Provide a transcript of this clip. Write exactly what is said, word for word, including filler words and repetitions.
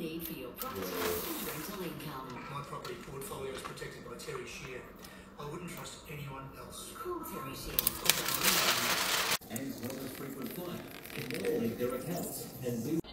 need for your property is rental income. My property portfolio is protected by Terry Shear. I wouldn't trust anyone else. Call Terry Shear. And what is frequent flyer can now link their accounts and